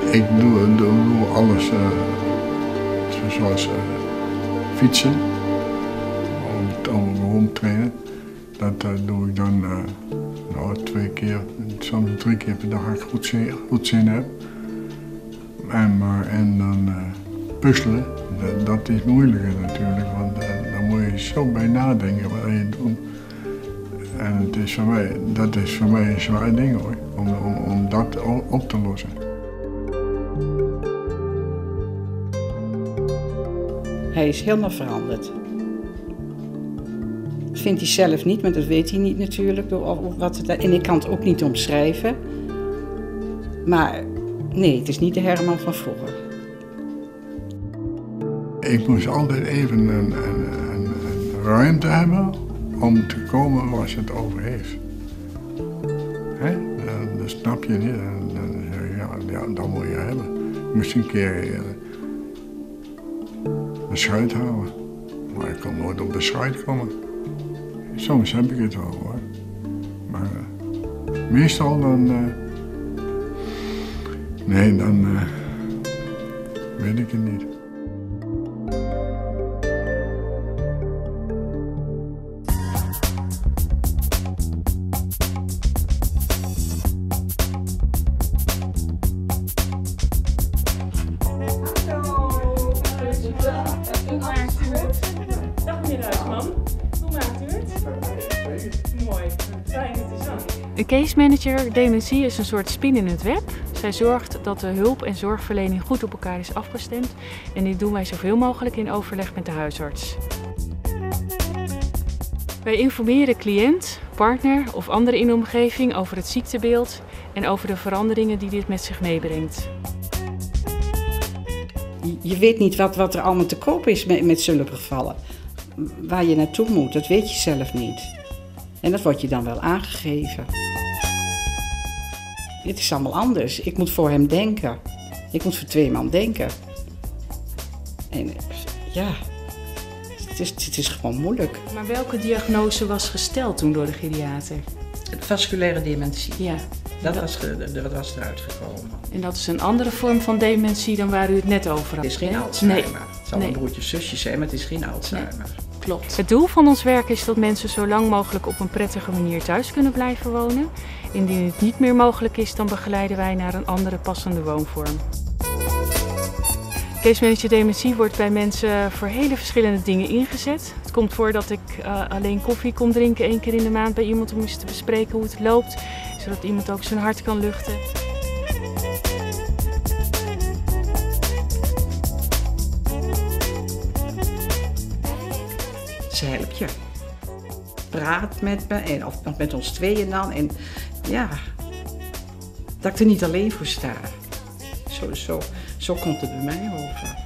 Ik doe alles zoals fietsen, om rondtrainen. Dat doe ik dan 2 keer, soms 3 keer per dag als ik goed zin heb. En dan puzzelen, dat is moeilijker natuurlijk, want dan moet je zo bij nadenken wat je doet. En dat is voor mij een zwaar ding hoor, om dat op te lossen. Hij is helemaal veranderd. Dat vindt hij zelf niet, maar dat weet hij niet natuurlijk. En ik kan het ook niet omschrijven. Maar nee, het is niet de Herman van vroeger. Ik moest altijd even een ruimte hebben om te komen waar ze het over heeft. Dan snap je niet, dan zeg je, ja, dat moet je hebben. Je moest een keer beschuit houden, maar ik kon nooit op beschuit komen. Soms heb ik het wel hoor, maar meestal dan, nee, dan weet ik het niet. Hoe maakt u het? Dag meneer Huisman. Hoe maakt u het? Mooi. Fijn dat u zo. Een case manager dementie is een soort spin in het web. Zij zorgt dat de hulp en zorgverlening goed op elkaar is afgestemd. En dit doen wij zoveel mogelijk in overleg met de huisarts. Wij informeren cliënt, partner of anderen in de omgeving over het ziektebeeld en over de veranderingen die dit met zich meebrengt. Je weet niet wat er allemaal te koop is met zulke gevallen. Waar je naartoe moet, dat weet je zelf niet. En dat wordt je dan wel aangegeven. Het is allemaal anders. Ik moet voor hem denken. Ik moet voor 2 man denken. En ja, het is gewoon moeilijk. Maar welke diagnose was gesteld toen door de geriater? Vasculaire dementie. Ja. Dat was eruit gekomen. En dat is een andere vorm van dementie dan waar u het net over had. Het is geen Alzheimer. Nee. Het zal een broertje zusje zijn, maar het is geen Alzheimer. Nee. Klopt. Het doel van ons werk is dat mensen zo lang mogelijk op een prettige manier thuis kunnen blijven wonen. Indien het niet meer mogelijk is, dan begeleiden wij naar een andere passende woonvorm. Case manager dementie wordt bij mensen voor hele verschillende dingen ingezet. Het komt voor dat ik alleen koffie kom drinken 1 keer in de maand bij iemand om eens te bespreken hoe het loopt, zodat iemand ook zijn hart kan luchten. Ze helpt je. Praat met me, of met ons tweeën dan. En ja, dat ik er niet alleen voor sta. Zo komt het bij mij over.